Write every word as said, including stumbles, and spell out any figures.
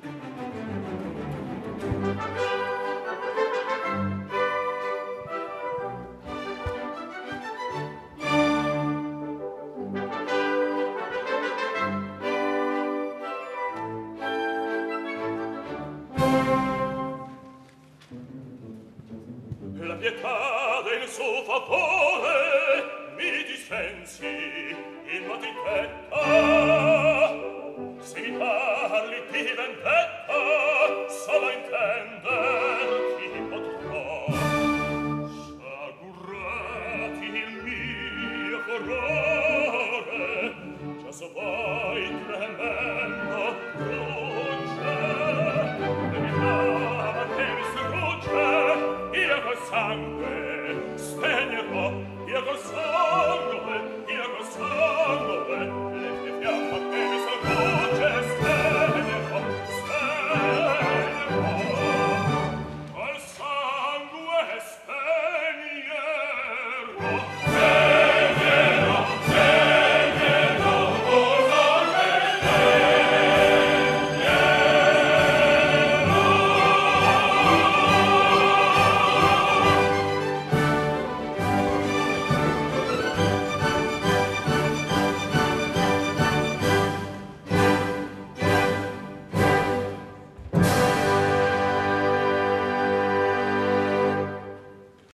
La pietà del suo favore mi dispensi il modo in petta. Se mi parli di vendetta, solo intendo